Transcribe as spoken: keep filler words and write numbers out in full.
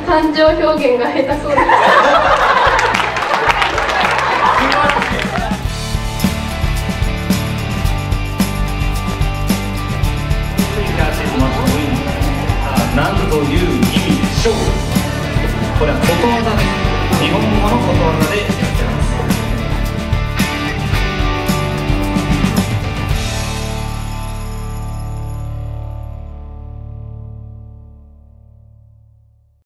感情表現が下手そうです。 なんという意味でしょう。これはことわざです。日本語のことわざで